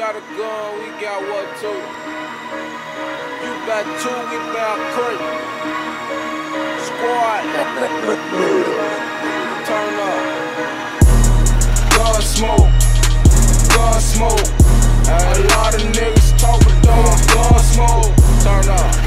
got a gun, we got what too? You got two, we got three. Squad. Turn up. Gun smoke. Gun smoke. A lot of niggas talk, but don't gun smoke. Turn up.